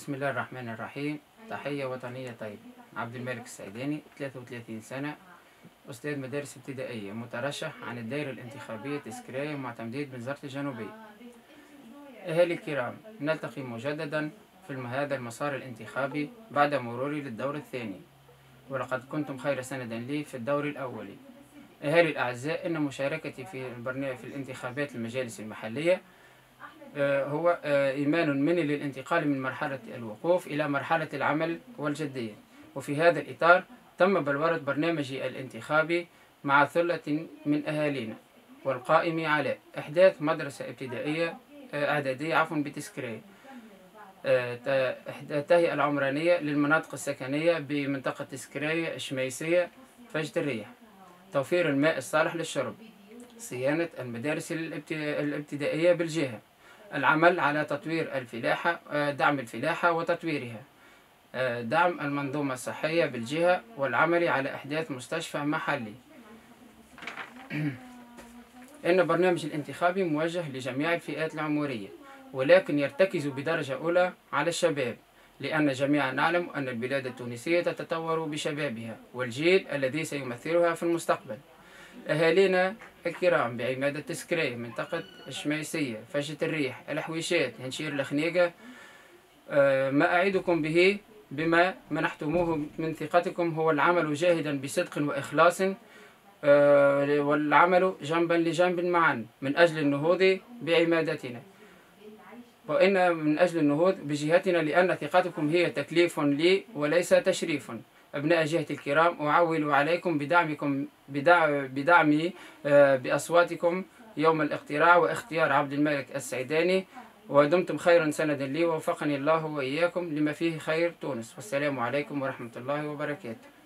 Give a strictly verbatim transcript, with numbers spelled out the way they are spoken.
بسم الله الرحمن الرحيم. تحية وطنية طيبة. عبد الملك السعيداني، ثلاثة وثلاثين سنة، أستاذ مدارس ابتدائية، مترشح عن الدائرة الانتخابية تسكراية مع تمديد بنزرة الجنوبية. أهالي الكرام، نلتقي مجددا في هذا المسار الانتخابي بعد مروري للدور الثاني، ولقد كنتم خير سند لي في الدور الأول. أهالي الأعزاء، إن مشاركتي في البرنامج في الانتخابات المجالس المحلية هو إيمان مني للانتقال من مرحلة الوقوف إلى مرحلة العمل والجدية. وفي هذا الإطار تم بلورة برنامجي الانتخابي مع ثلة من أهالينا، والقائم على إحداث مدرسة ابتدائية إعدادية عفوا بتسكراية، التهيئة العمرانية للمناطق السكنية بمنطقة تسكراية، الشميسية، فجد الريح، توفير الماء الصالح للشرب، صيانة المدارس الابتدائية بالجهة، العمل على تطوير الفلاحة، دعم الفلاحة وتطويرها، دعم المنظومة الصحية بالجهة، والعمل على إحداث مستشفى محلي. إن برنامج الانتخابي موجه لجميع الفئات العمرية، ولكن يرتكز بدرجة أولى على الشباب، لأن جميعا نعلم أن البلاد التونسية تتطور بشبابها والجيل الذي سيمثلها في المستقبل. أهالينا الكرام بعمادة تسكراية، منطقة الشميسية، فجة الريح، الحويشات، هنشير الخنيقة، ما أعدكم به بما منحتموه من ثقتكم هو العمل جاهدا بصدق وإخلاص، والعمل جنبا لجنب معا من أجل النهوض بعمادتنا، وإن من أجل النهوض بجهتنا، لأن ثقتكم هي تكليف لي وليس تشريف. أبناء جهتي الكرام، أعول عليكم بدعمكم بدعم بدعمي بأصواتكم يوم الاقتراع واختيار عبد الملك السعيداني، ودمتم خيرا سندا لي، ووفقني الله وإياكم لما فيه خير تونس. والسلام عليكم ورحمة الله وبركاته.